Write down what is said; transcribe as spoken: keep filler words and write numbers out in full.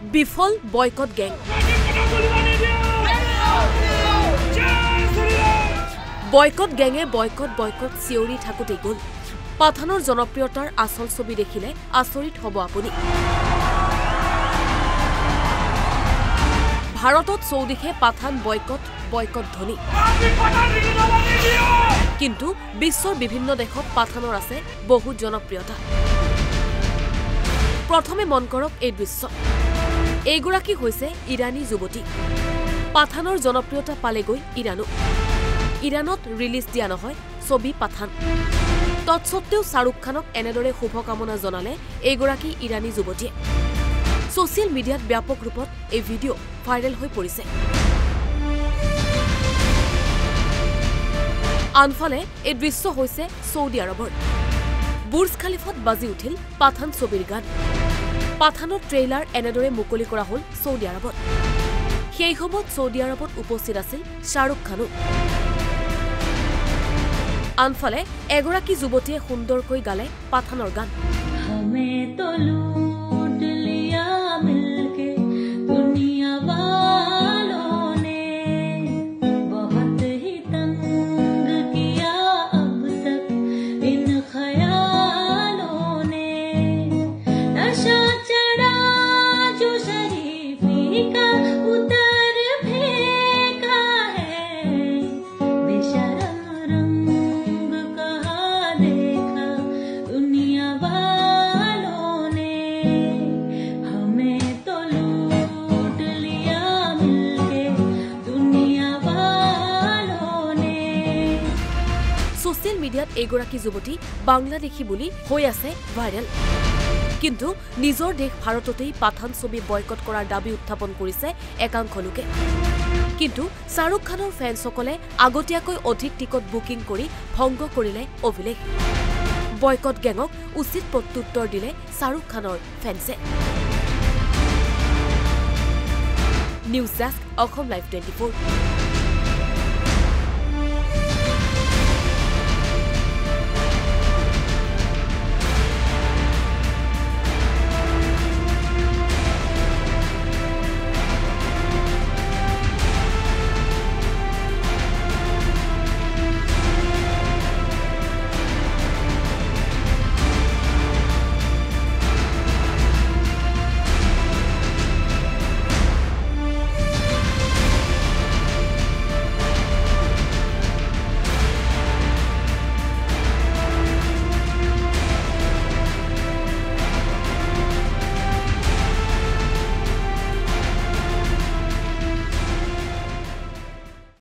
বিফল boycott gang boycott গ্যাঙে boycott boycott চিঞৰি থাকোঁতে গ'ল পাঠানৰ জনপ্ৰিয়তাৰ আচল ছবি দেখিলে আচৰিত হ'ব আপুনি ভাৰতত চৌদিশে পাঠান বয়কট বয়কট ধ্বনি কিন্তু বিশ্বৰ বিভিন্ন দেশত পাঠানৰ আছে বহু জনপ্ৰিয়তা প্ৰথমে মন কৰক এই দৃশ্য এইগৰাকী হৈছে ইৰানী যুৱতী পাঠানৰ জনপ্ৰিয়তা পালেগৈ ইৰানো ইৰানত ৰিলিজ দিয়া নহয় ছবি পাঠান তৎসত্ত্বেও শাহৰুখ খানক এনেদৰে শুভকামনা জনালে এইগৰাকী ইৰানী যুৱতীয়ে ছ'চিয়েল মিডিয়াত ব্যাপক ৰূপত এই ভিডিঅ' ভাইৰেল হৈ পৰিছে আনফালে এই দৃশ্য হৈছে ছৌদি আৰবৰ বুৰ্জ খালিফাত বাজি উঠিল পাঠান ছবিৰ গান পাঠানৰ ট্ৰেইলাৰ এনেদৰে মুকলি কৰা হ'ল ছৌদি আৰবত সেই সময়ত ছৌদি আৰবত উপস্থিত আছিল শাহৰুখ খানো আনফালে এগৰাকী যুৱতীয়ে সুন্দৰকৈ গালে পাঠানৰ গান ছ'চিয়েল মিডিয়াত এইগৰাকী যুৱতী বাংলাদেশী বুলি হৈ আছে ভাইৰেল কিন্তু নিজৰ দেশ ভাৰততেই পাঠান ছবি বয়কট কৰাৰ দাবী উত্থাপন কৰিছে একাংশ লোকে কিন্তু শাহৰুখ খানৰ ফেন্সসকলে আগতীয়াকৈ অধিক টিকট বুকিং কৰি ভংগ কৰিলে অভিলেখ বয়কট গেঙক উচিত প্ৰত্যুত্তৰ দিলে শাহৰুখ খানৰ ফেন্সে news desk Assam live twenty four